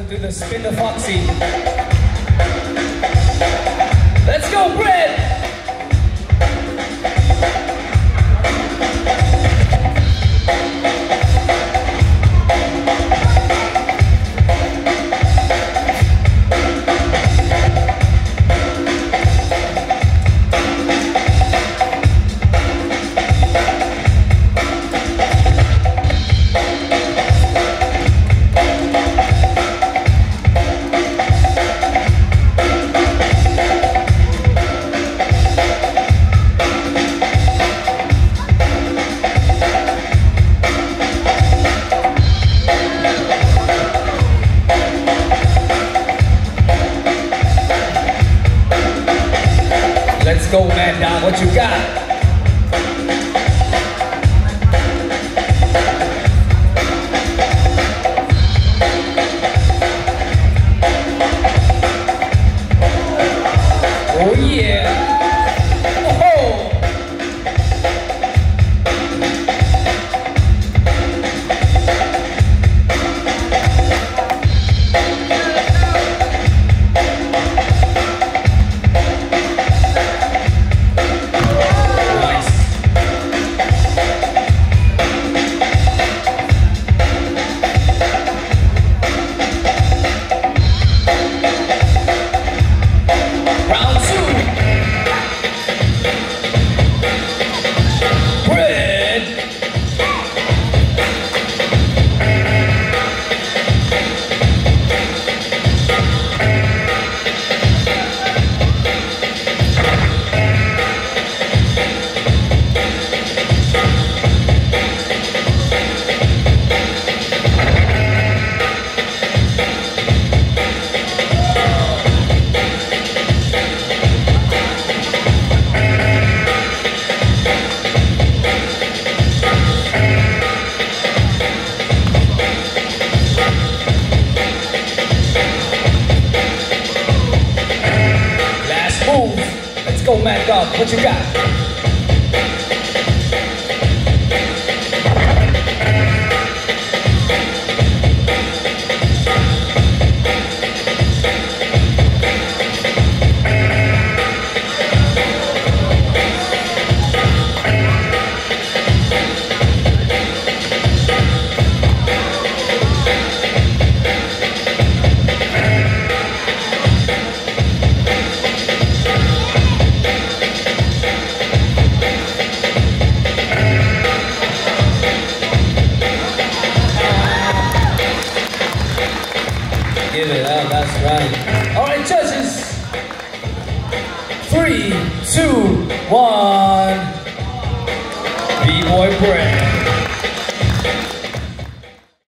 do the spin the foxy. Let's go, Brett! Let's go, Mad Dog, what you got? Oh yeah! Oh! Let's go, Mad Dog, what you got? Give it up, that's right. All right, judges. 3, 2, 1. B-Boy Brett.